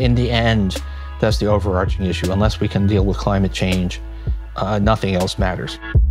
In the end, that's the overarching issue. Unless we can deal with climate change, nothing else matters.